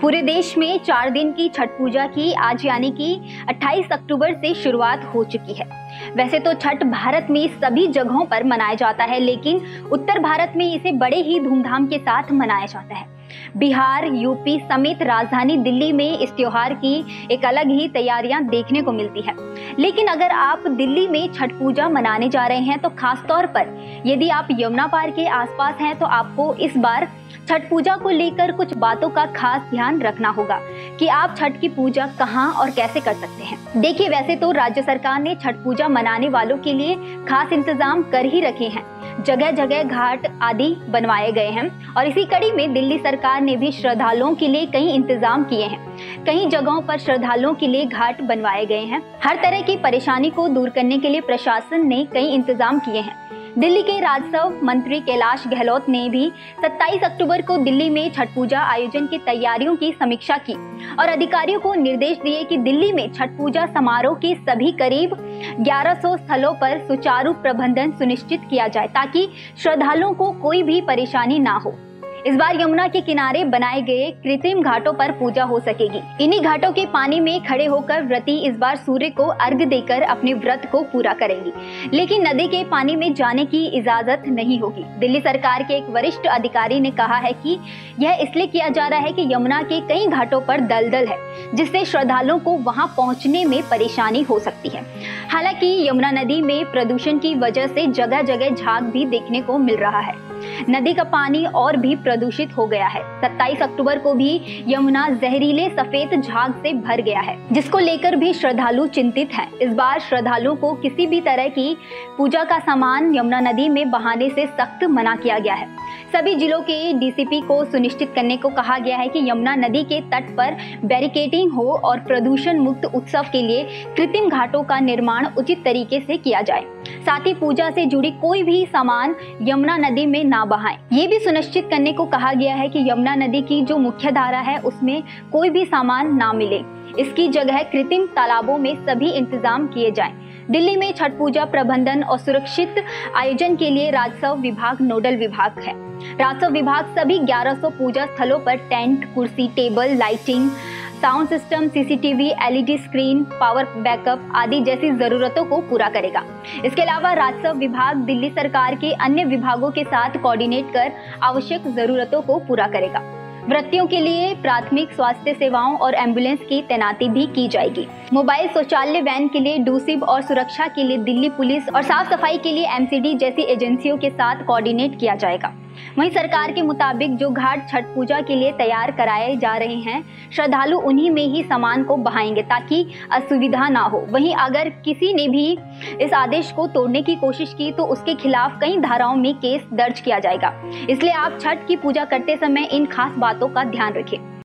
पूरे देश में 4 दिन की छठ पूजा की आज यानी कि 28 अक्टूबर से शुरुआत हो चुकी है। वैसे तो छठ भारत में सभी जगहों पर मनाया जाता है, लेकिन उत्तर भारत में इसे बड़े ही धूमधाम के साथ मनाया जाता है। बिहार, यूपी समेत राजधानी दिल्ली में इस त्योहार की एक अलग ही तैयारियां देखने को मिलती है। लेकिन अगर आप दिल्ली में छठ पूजा मनाने जा रहे हैं तो खास तौर पर यदि आप यमुना पार के आसपास हैं तो आपको इस बार छठ पूजा को लेकर कुछ बातों का खास ध्यान रखना होगा कि आप छठ की पूजा कहां और कैसे कर सकते हैं। देखिए, वैसे तो राज्य सरकार ने छठ पूजा मनाने वालों के लिए खास इंतजाम कर ही रखे हैं। जगह जगह घाट आदि बनवाए गए हैं और इसी कड़ी में दिल्ली सरकार ने भी श्रद्धालुओं के लिए कई इंतजाम किए हैं। कई जगहों पर श्रद्धालुओं के लिए घाट बनवाए गए हैं। हर तरह की परेशानी को दूर करने के लिए प्रशासन ने कई इंतजाम किए हैं। दिल्ली के राजस्व मंत्री कैलाश गहलोत ने भी 27 अक्टूबर को दिल्ली में छठ पूजा आयोजन की तैयारियों की समीक्षा की और अधिकारियों को निर्देश दिए कि दिल्ली में छठ पूजा समारोह के सभी करीब 1100 स्थलों पर सुचारू प्रबंधन सुनिश्चित किया जाए ताकि श्रद्धालुओं को कोई भी परेशानी ना हो। इस बार यमुना के किनारे बनाए गए कृत्रिम घाटों पर पूजा हो सकेगी। इन्हीं घाटों के पानी में खड़े होकर व्रती इस बार सूर्य को अर्घ्य देकर अपने व्रत को पूरा करेंगी, लेकिन नदी के पानी में जाने की इजाजत नहीं होगी। दिल्ली सरकार के एक वरिष्ठ अधिकारी ने कहा है कि यह इसलिए किया जा रहा है कि यमुना के कई घाटों पर दलदल है, जिससे श्रद्धालुओं को वहां पहुंचने में परेशानी हो सकती है। हालांकि यमुना नदी में प्रदूषण की वजह से जगह जगह झाग भी देखने को मिल रहा है। नदी का पानी और भी प्रदूषित हो गया है। 27 अक्टूबर को भी यमुना जहरीले सफेद झाग से भर गया है, जिसको लेकर भी श्रद्धालु चिंतित हैं। इस बार श्रद्धालुओं को किसी भी तरह की पूजा का सामान यमुना नदी में बहाने से सख्त मना किया गया है। सभी जिलों के डीसीपी को सुनिश्चित करने को कहा गया है कि यमुना नदी के तट पर बैरिकेडिंग हो और प्रदूषण मुक्त उत्सव के लिए कृत्रिम घाटों का निर्माण उचित तरीके से किया जाए। साथ ही पूजा से जुड़ी कोई भी सामान यमुना नदी में ना बहाएं। ये भी सुनिश्चित करने को कहा गया है कि यमुना नदी की जो मुख्य धारा है उसमें कोई भी सामान ना मिले। इसकी जगह कृत्रिम तालाबों में सभी इंतजाम किए जाएं। दिल्ली में छठ पूजा प्रबंधन और सुरक्षित आयोजन के लिए राजस्व विभाग नोडल विभाग है। राजस्व विभाग सभी 1100 पूजा स्थलों पर टेंट, कुर्सी, table, lighting, sound system, CCTV, LED screen, power backup आदि जैसी जरूरतों को पूरा करेगा। इसके अलावा राजस्व विभाग दिल्ली सरकार के अन्य विभागों के साथ कोऑर्डिनेट कर आवश्यक जरूरतों को पूरा करेगा। व्रतियों के लिए प्राथमिक स्वास्थ्य सेवाओं और एम्बुलेंस की तैनाती भी की जाएगी। मोबाइल शौचालय वैन के लिए डूसिब और सुरक्षा के लिए दिल्ली पुलिस और साफ सफाई के लिए एमसीडी जैसी एजेंसियों के साथ कोऑर्डिनेट किया जाएगा। वहीं सरकार के मुताबिक जो घाट छठ पूजा के लिए तैयार कराए जा रहे हैं, श्रद्धालु उन्हीं में ही सामान को बहाएंगे ताकि असुविधा ना हो। वहीं अगर किसी ने भी इस आदेश को तोड़ने की कोशिश की तो उसके खिलाफ कई धाराओं में केस दर्ज किया जाएगा। इसलिए आप छठ की पूजा करते समय इन खास बातों का ध्यान रखें।